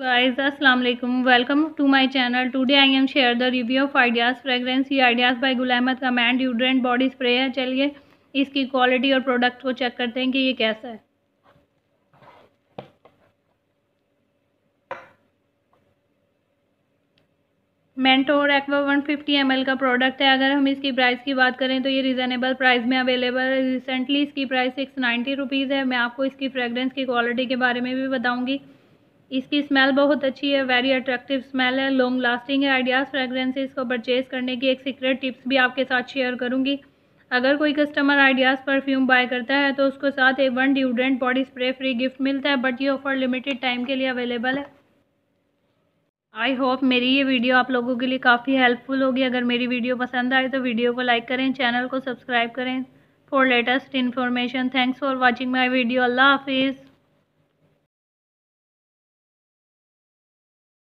Guys, assalamu alaikum. Welcome to my channel. Today I am share the review of Ideas fragrance. ये Ideas by Gul Ahmed का man deodorant body spray है। चलिए इसकी quality और product को check करते हैं कि ये कैसा है। मेंटोर एक्वा 150 ml का प्रोडक्ट है। अगर हम इसकी प्राइस की बात करें तो ये रिजनेबल प्राइस में अवेलेबल है। रिसेंटली इसकी प्राइस 690 रुपीज़ है। मैं आपको इसकी फ्रेगरेंस की क्वालिटी के बारे में भी बताऊंगी। इसकी स्मेल बहुत अच्छी है, वेरी अट्रैक्टिव स्मेल है, लॉन्ग लास्टिंग है। आइडियाज़ फ्रेगरेंसेस को परचेज़ करने की एक सीक्रेट टिप्स भी आपके साथ शेयर करूंगी। अगर कोई कस्टमर आइडियाज़ परफ्यूम बाय करता है तो उसको साथ एक 1 deodorant body spray free gift मिलता है, बट ये ऑफर लिमिटेड टाइम के लिए अवेलेबल है। आई होप मेरी ये वीडियो आप लोगों के लिए काफ़ी हेल्पफुल होगी। अगर मेरी वीडियो पसंद आए तो वीडियो को लाइक करें, चैनल को सब्सक्राइब करें for latest information. Thanks for watching my video. अल्लाह हाफिज़।